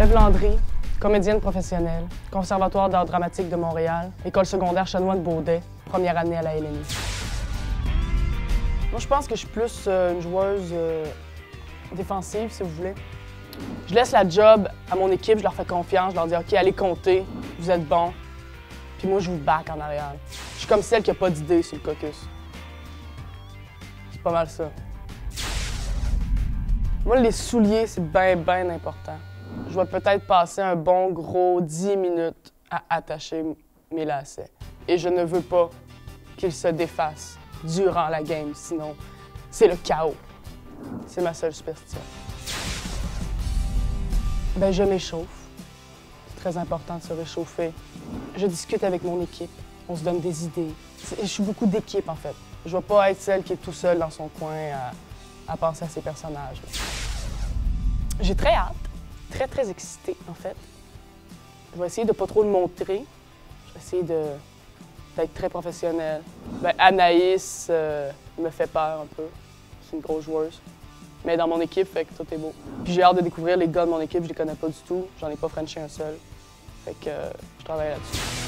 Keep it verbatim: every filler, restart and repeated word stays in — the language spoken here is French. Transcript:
Ève Landry, comédienne professionnelle, Conservatoire d'art dramatique de Montréal, École secondaire Chanoine-Beaudet, première année à la L N I. Moi, je pense que je suis plus euh, une joueuse euh, défensive, si vous voulez. Je laisse la job à mon équipe, je leur fais confiance, je leur dis « OK, allez compter, vous êtes bons. » Puis moi, je vous back en arrière. Je suis comme celle qui n'a pas d'idée sur le caucus. C'est pas mal ça. Moi, les souliers, c'est bien, bien important. Je vais peut-être passer un bon gros dix minutes à attacher mes lacets. Et je ne veux pas qu'ils se défassent durant la game, sinon c'est le chaos. C'est ma seule superstition. Ben, je m'échauffe. C'est très important de se réchauffer. Je discute avec mon équipe. On se donne des idées. Je suis beaucoup d'équipe, en fait. Je ne vais pas être celle qui est tout seule dans son coin à, à penser à ses personnages. J'ai très hâte. Très, très excitée, en fait. Je vais essayer de ne pas trop le montrer. Je vais essayer de, d'être très professionnelle. Ben, Anaïs euh, me fait peur un peu. C'est une grosse joueuse. Mais dans mon équipe, fait que tout est beau. Puis j'ai hâte de découvrir les gars de mon équipe, je les connais pas du tout. J'en ai pas frenché un seul. Fait que euh, je travaille là-dessus.